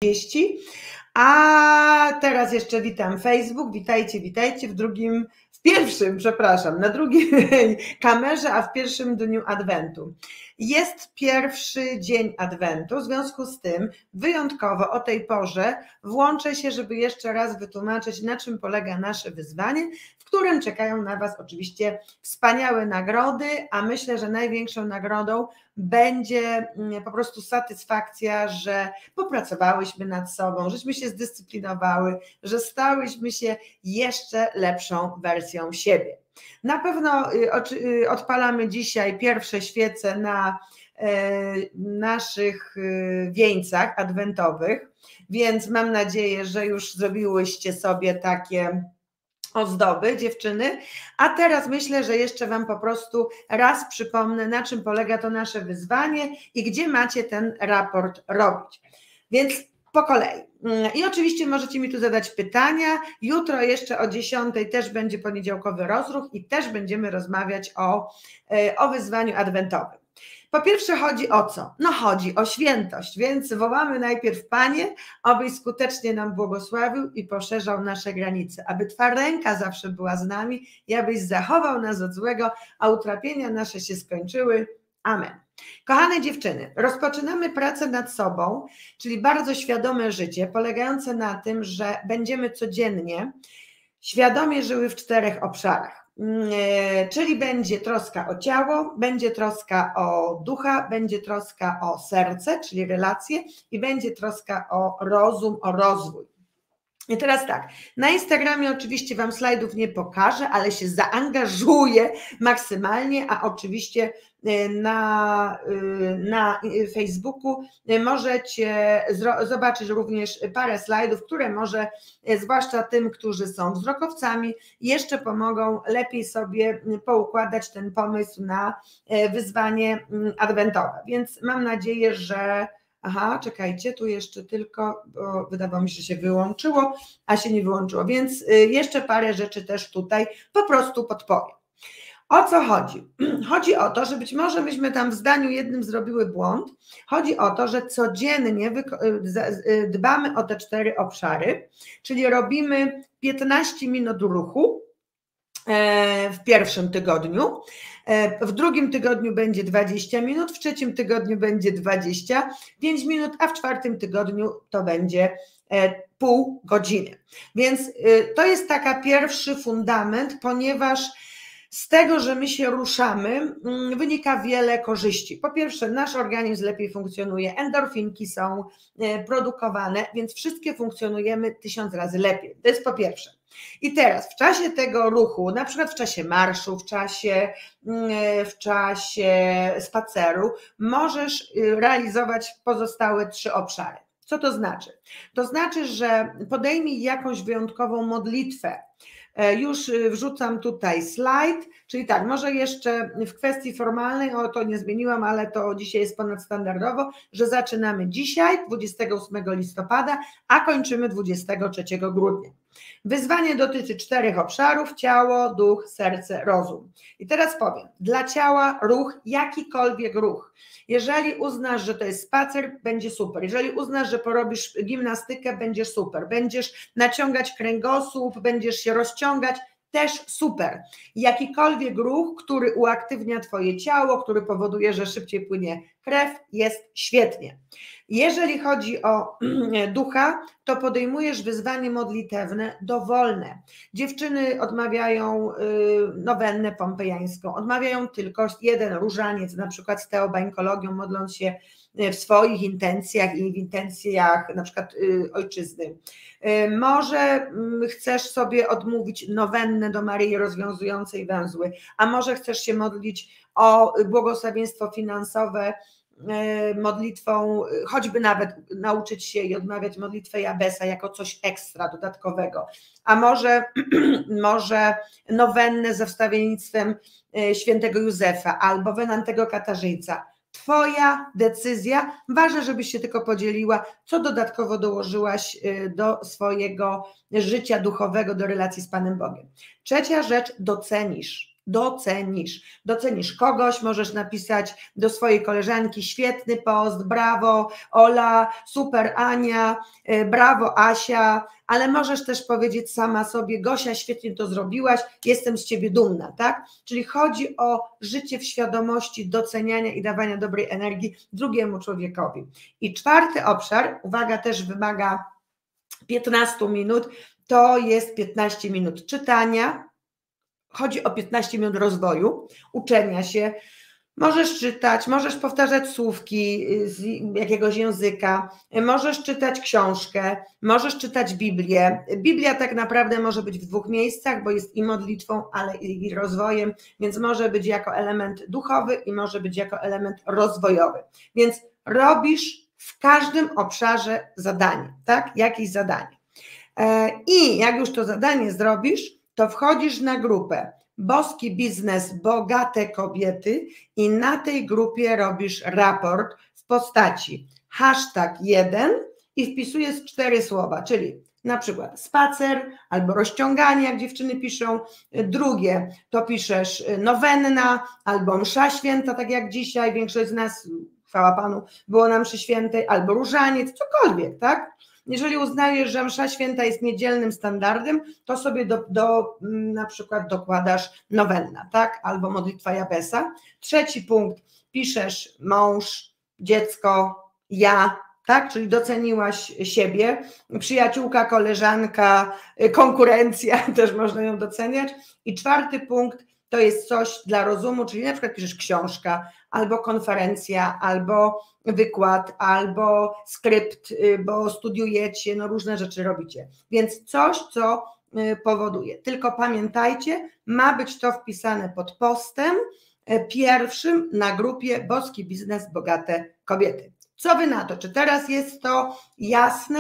30. A teraz jeszcze witam Facebook, witajcie na drugiej kamerze, a w pierwszym dniu Adwentu. Jest pierwszy dzień Adwentu, w związku z tym wyjątkowo o tej porze włączę się, żeby jeszcze raz wytłumaczyć, na czym polega nasze wyzwanie, w którym czekają na Was oczywiście wspaniałe nagrody, a myślę, że największą nagrodą będzie po prostu satysfakcja, że popracowałyśmy nad sobą, żeśmy się zdyscyplinowały, że stałyśmy się jeszcze lepszą wersją siebie. Na pewno odpalamy dzisiaj pierwsze świece na naszych wieńcach adwentowych, więc mam nadzieję, że już zrobiłyście sobie takie ozdoby, dziewczyny, a teraz myślę, że jeszcze Wam po prostu raz przypomnę, na czym polega to nasze wyzwanie i gdzie macie ten raport robić. Więc po kolei. I oczywiście możecie mi tu zadać pytania. Jutro jeszcze o 10 też będzie poniedziałkowy rozruch i też będziemy rozmawiać o wyzwaniu adwentowym. Po pierwsze chodzi o co? No chodzi o świętość, więc wołamy najpierw Panie, abyś skutecznie nam błogosławił i poszerzał nasze granice, aby Twa ręka zawsze była z nami i abyś zachował nas od złego, a utrapienia nasze się skończyły. Amen. Kochane dziewczyny, rozpoczynamy pracę nad sobą, czyli bardzo świadome życie, polegające na tym, że będziemy codziennie świadomie żyły w 4 obszarach. Czyli będzie troska o ciało, będzie troska o ducha, będzie troska o serce, czyli relacje i będzie troska o rozum, o rozwój. I teraz tak, na Instagramie oczywiście Wam slajdów nie pokażę, ale się zaangażuję maksymalnie, a oczywiście na Facebooku możecie zobaczyć również parę slajdów, które może zwłaszcza tym, którzy są wzrokowcami, jeszcze pomogą lepiej sobie poukładać ten pomysł na wyzwanie adwentowe. Więc mam nadzieję, że czekajcie, tu jeszcze tylko, bo wydawało mi się, że się wyłączyło, a się nie wyłączyło, więc jeszcze parę rzeczy też tutaj po prostu podpowiem. O co chodzi? Chodzi o to, że być może myśmy tam w zdaniu jednym zrobiły błąd. Chodzi o to, że codziennie dbamy o te 4 obszary, czyli robimy 15 minut ruchu w pierwszym tygodniu, w drugim tygodniu będzie 20 minut, w trzecim tygodniu będzie 25 minut, a w 4 tygodniu to będzie pół godziny. Więc to jest taka pierwszy fundament, ponieważ z tego, że my się ruszamy, wynika wiele korzyści. Po pierwsze, nasz organizm lepiej funkcjonuje, endorfinki są produkowane, więc wszystkie funkcjonujemy 1000 razy lepiej. To jest po pierwsze. I teraz w czasie tego ruchu, na przykład w czasie marszu, w czasie spaceru, możesz realizować pozostałe 3 obszary. Co to znaczy? To znaczy, że podejmij jakąś wyjątkową modlitwę. Już wrzucam tutaj slajd, czyli tak, może jeszcze w kwestii formalnej, to nie zmieniłam, ale to dzisiaj jest ponadstandardowo, że zaczynamy dzisiaj, 28 listopada, a kończymy 23 grudnia. Wyzwanie dotyczy 4 obszarów: ciało, duch, serce, rozum. I teraz powiem, dla ciała ruch, jakikolwiek ruch. Jeżeli uznasz, że to jest spacer, będzie super. Jeżeli uznasz, że porobisz gimnastykę, będzie super. Będziesz naciągać kręgosłup, będziesz się rozciągać, też super. Jakikolwiek ruch, który uaktywnia Twoje ciało, który powoduje, że szybciej płynie krew, jest świetnie. Jeżeli chodzi o ducha, to podejmujesz wyzwanie modlitewne dowolne. Dziewczyny odmawiają nowennę pompejańską, odmawiają tylko jeden różaniec, na przykład z teobańkologią, modląc się w swoich intencjach i w intencjach na przykład ojczyzny. Może chcesz sobie odmówić nowennę do Maryi Rozwiązującej Węzły, a może chcesz się modlić o błogosławieństwo finansowe modlitwą, choćby nawet nauczyć się i odmawiać modlitwę Jabesa jako coś ekstra, dodatkowego, a może nowennę ze wstawiennictwem świętego Józefa albo Wenantego Katarzyńca. Twoja decyzja, ważne, żebyś się tylko podzieliła, co dodatkowo dołożyłaś do swojego życia duchowego, do relacji z Panem Bogiem. Trzecia rzecz, docenisz. Docenisz kogoś, możesz napisać do swojej koleżanki: świetny post, brawo Ola, super Ania, brawo Asia, ale możesz też powiedzieć sama sobie: Gosia, świetnie to zrobiłaś, jestem z ciebie dumna, tak? Czyli chodzi o życie w świadomości doceniania i dawania dobrej energii drugiemu człowiekowi. I czwarty obszar, uwaga, też wymaga 15 minut, to jest 15 minut czytania. Chodzi o 15 minut rozwoju, uczenia się. Możesz czytać, możesz powtarzać słówki z jakiegoś języka, możesz czytać książkę, możesz czytać Biblię. Biblia tak naprawdę może być w dwóch miejscach, bo jest i modlitwą, ale i rozwojem, więc może być jako element duchowy i może być jako element rozwojowy. Więc robisz w każdym obszarze zadanie, tak? Jakieś zadanie. I jak już to zadanie zrobisz, to wchodzisz na grupę Boski Biznes Bogate Kobiety i na tej grupie robisz raport w postaci #1 i wpisujesz 4 słowa, czyli na przykład spacer albo rozciąganie, jak dziewczyny piszą. Drugie to piszesz nowenna albo msza święta, tak jak dzisiaj większość z nas, chwała Panu, było na mszy świętej, albo różaniec, cokolwiek, tak? Jeżeli uznajesz, że msza święta jest niedzielnym standardem, to sobie na przykład dokładasz nowenna, tak? Albo modlitwa Jabesa. Trzeci punkt, piszesz mąż, dziecko, ja, tak? Czyli doceniłaś siebie, przyjaciółka, koleżanka, konkurencja, też można ją doceniać. I czwarty punkt to jest coś dla rozumu, czyli na przykład piszesz książka, albo konferencja, albo wykład, albo skrypt, bo studiujecie, no różne rzeczy robicie. Więc coś, co powoduje. Tylko pamiętajcie, ma być to wpisane pod postem pierwszym na grupie Boski Biznes Bogate Kobiety. Co wy na to? Czy teraz jest to jasne?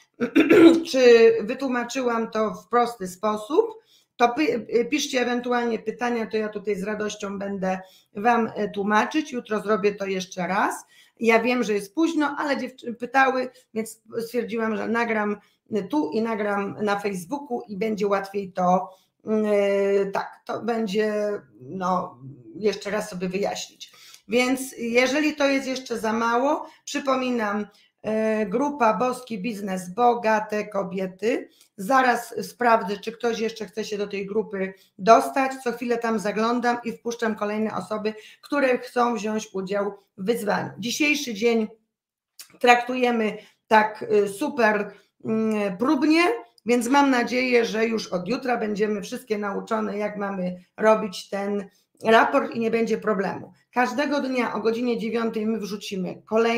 Czy wytłumaczyłam to w prosty sposób? To piszcie ewentualnie pytania, to ja tutaj z radością będę wam tłumaczyć. Jutro zrobię to jeszcze raz. Ja wiem, że jest późno, ale dziewczyny pytały, więc stwierdziłam, że nagram tu i nagram na Facebooku i będzie łatwiej to, tak, to będzie, no, jeszcze raz sobie wyjaśnić. Więc jeżeli to jest jeszcze za mało, przypominam, grupa Boski Biznes Bogate Kobiety. Zaraz sprawdzę, czy ktoś jeszcze chce się do tej grupy dostać. Co chwilę tam zaglądam i wpuszczam kolejne osoby, które chcą wziąć udział w wyzwaniu. Dzisiejszy dzień traktujemy tak super próbnie, więc mam nadzieję, że już od jutra będziemy wszystkie nauczone, jak mamy robić ten raport i nie będzie problemu. Każdego dnia o godzinie 9 my wrzucimy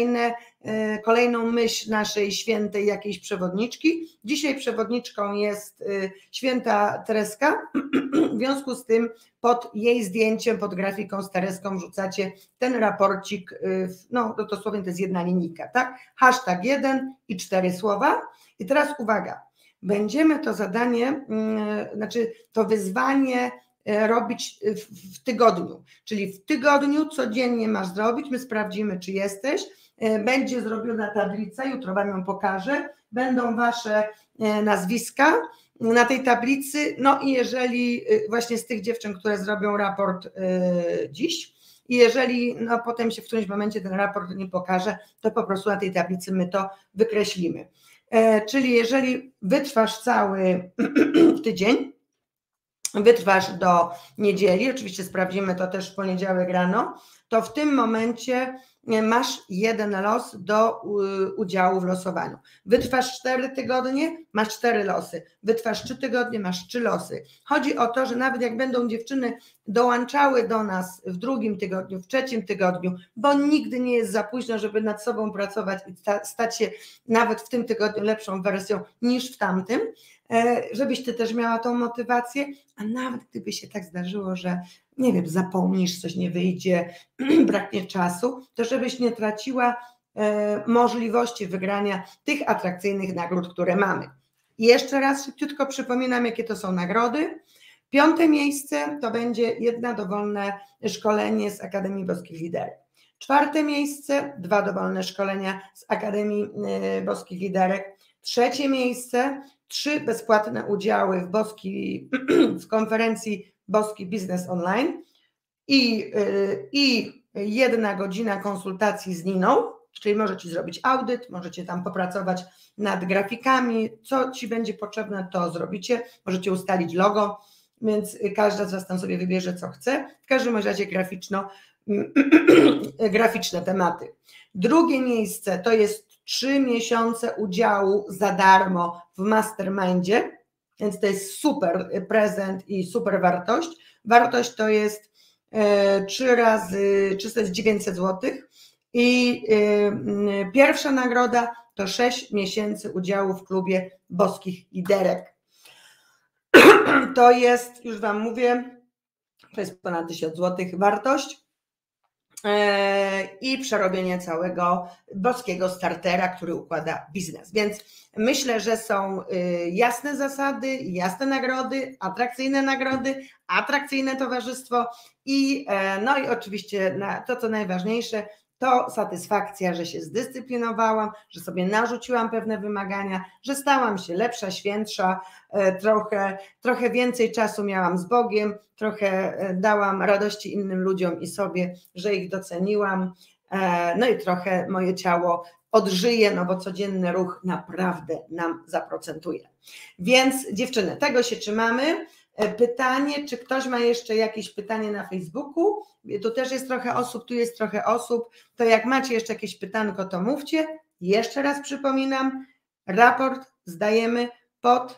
kolejną myśl naszej świętej jakiejś przewodniczki. Dzisiaj przewodniczką jest święta Tereska, w związku z tym pod jej zdjęciem, pod grafiką z Tereską wrzucacie ten raporcik, no dosłownie to jest jedna linijka, tak? #1 i 4 słowa. I teraz uwaga, będziemy to zadanie, znaczy to wyzwanie robić w tygodniu, czyli w tygodniu codziennie masz zrobić, my sprawdzimy, czy jesteś, będzie zrobiona tablica, jutro wam ją pokażę, będą wasze nazwiska na tej tablicy, no i jeżeli właśnie z tych dziewczyn, które zrobią raport dziś, i jeżeli no potem się w którymś momencie ten raport nie pokaże, to po prostu na tej tablicy my to wykreślimy. Czyli jeżeli wytrwasz cały tydzień, wytrwasz do niedzieli, oczywiście sprawdzimy to też w poniedziałek rano, to w tym momencie masz jeden los do udziału w losowaniu. Wytrwasz 4 tygodnie, masz 4 losy. Wytrwasz 3 tygodnie, masz 3 losy. Chodzi o to, że nawet jak będą dziewczyny dołączały do nas w 2 tygodniu, w 3 tygodniu, bo nigdy nie jest za późno, żeby nad sobą pracować i stać się nawet w tym tygodniu lepszą wersją niż w tamtym, żebyś ty też miała tą motywację, a nawet gdyby się tak zdarzyło, że nie wiem, zapomnisz, coś nie wyjdzie, braknie czasu, to żebyś nie traciła możliwości wygrania tych atrakcyjnych nagród, które mamy. I jeszcze raz szybciutko przypominam, jakie to są nagrody. 5. miejsce to będzie jedno dowolne szkolenie z Akademii Boskich Liderek. 4. miejsce 2 dowolne szkolenia z Akademii Boskich Liderek. 3. miejsce 3 bezpłatne udziały w konferencji Boski Biznes Online i 1 godzina konsultacji z Niną, czyli możecie zrobić audyt, możecie tam popracować nad grafikami, co Ci będzie potrzebne, to zrobicie, możecie ustalić logo, więc każda z Was tam sobie wybierze, co chce, w każdym razie graficzne tematy. Drugie miejsce to jest 3 miesiące udziału za darmo w mastermindzie, więc to jest super prezent i super wartość. Wartość to jest 3 razy 300 jest 900 zł i pierwsza nagroda to 6 miesięcy udziału w klubie boskich liderek. To jest, już Wam mówię, to jest ponad 1000 zł wartość i przerobienie całego boskiego startera, który układa biznes. Więc myślę, że są jasne zasady, jasne nagrody, atrakcyjne towarzystwo i no i oczywiście to, co najważniejsze, to satysfakcja, że się zdyscyplinowałam, że sobie narzuciłam pewne wymagania, że stałam się lepsza, świętsza, trochę więcej czasu miałam z Bogiem, trochę dałam radości innym ludziom i sobie, że ich doceniłam, no i trochę moje ciało odżyje, no bo codzienny ruch naprawdę nam zaprocentuje. Więc dziewczyny, tego się trzymamy. Pytanie, czy ktoś ma jeszcze jakieś pytanie na Facebooku? Tu też jest trochę osób, tu jest trochę osób. To jak macie jeszcze jakieś pytanko, to mówcie. Jeszcze raz przypominam, raport zdajemy pod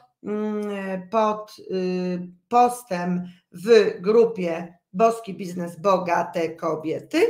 postem w grupie Boski Biznes Bogate Kobiety.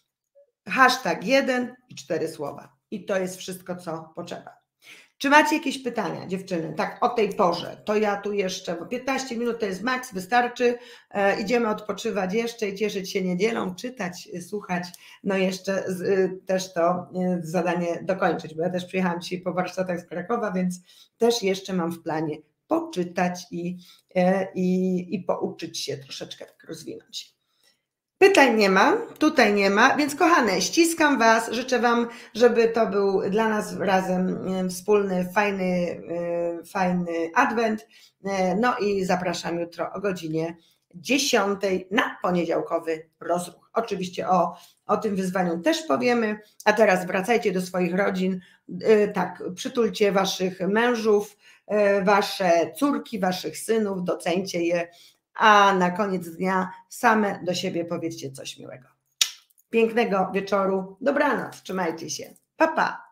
#1 i 4 słowa. I to jest wszystko, co potrzeba. Czy macie jakieś pytania, dziewczyny? Tak, o tej porze. To ja tu jeszcze, bo 15 minut to jest maks, wystarczy. Idziemy odpoczywać jeszcze i cieszyć się niedzielą, czytać, słuchać. No jeszcze też to zadanie dokończyć, bo ja też przyjechałam dzisiaj po warsztatach z Krakowa, więc też jeszcze mam w planie poczytać i pouczyć się troszeczkę, tak rozwinąć. Pytań nie ma, tutaj nie ma, więc kochane, ściskam Was, życzę Wam, żeby to był dla nas razem wspólny, fajny adwent, no i zapraszam jutro o godzinie 10 na poniedziałkowy rozruch. Oczywiście o tym wyzwaniu też powiemy, a teraz wracajcie do swoich rodzin, tak, przytulcie Waszych mężów, Wasze córki, Waszych synów, doceńcie je, a na koniec dnia same do siebie powiedzcie coś miłego. Pięknego wieczoru, dobranoc, trzymajcie się, pa pa.